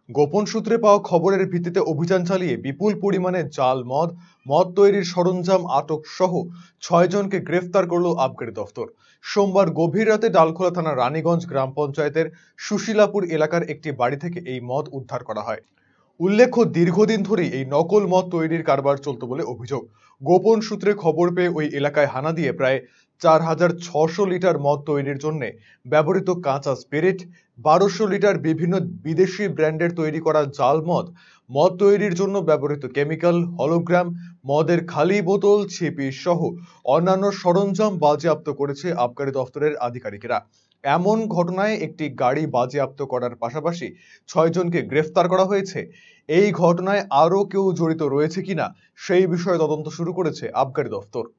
গোপন সূত্রে পাওয়া খবরের ভিত্তিতে অভিযান চালিয়ে বিপুল পরিমাণে জাল মদ, মদ তৈরির সরঞ্জাম আটক সহ 6 জনকে গ্রেফতার করল আবগারি দফতর। সোমবার গভীর রাতে ডালখোলা থানার রানীগঞ্জ গ্রাম পঞ্চায়েতের সুশীলাপুর এলাকার একটি বাড়ি থেকে এই মদ উদ্ধার করা হয়। উল্লেখ্য, দীর্ঘদিন ধরেই এই নকল মদ তৈরির কারবার চলত বলে অভিযোগ। গোপন সূত্রে খবর পেয়ে ওই এলাকায় হানা দিয়ে প্রায় 4,600 লিটার মদ তৈরির জন্য ব্যবহৃত কাঁচা স্পিরিট, 1200 লিটার বিভিন্ন বিদেশি ব্র্যান্ডের তৈরি করা জাল মদ, মদ তৈরির জন্য ব্যবহৃত কেমিক্যাল, হলোগ্রাম, মদের খালি বোতল, ছিপি সহ অন্যান্য সরঞ্জাম বাজেয়াপ্ত করেছে আবগারি দফতরের আধিকারিকেরা। এমন ঘটনায় একটি গাড়ি বাজেয়াপ্ত করার পাশাপাশি 6 জনকে গ্রেফতার করা হয়েছে। এই ঘটনায় আরও কেউ জড়িত রয়েছে কিনা সেই বিষয়ে তদন্ত শুরু করেছে আবগারি দফতর।